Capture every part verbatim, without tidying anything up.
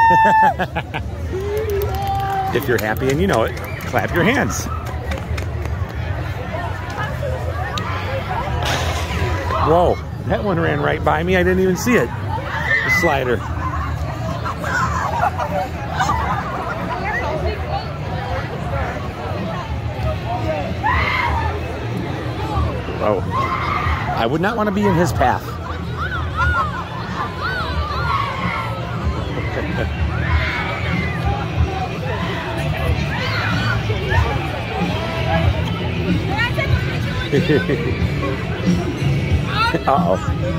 If you're happy and you know it, clap your hands. Whoa, that one ran right by me. I didn't even see it. The slider. Oh, I would not want to be in his path. Uh-oh.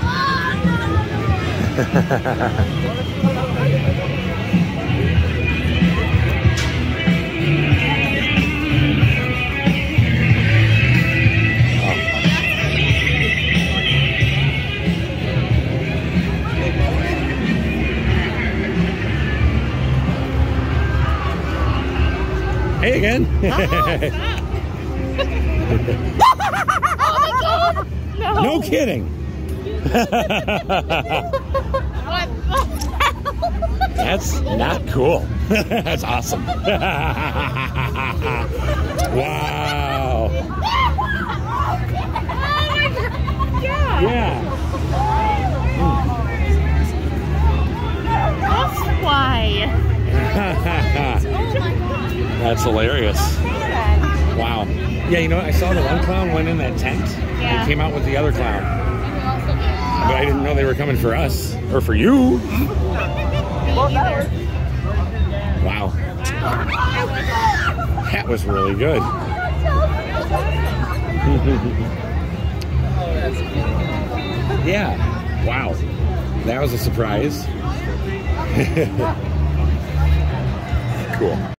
Hey again. Oh my God! No. No kidding. What? That's not cool. That's awesome. Wow. Yeah. Yeah. That's why. That's hilarious. Wow. Yeah, you know what? I saw the one clown went in that tent Yeah. and came out with the other clown. But I didn't know they were coming for us. Or for you. Wow. That was really good. Yeah. Wow. That was a surprise. Cool.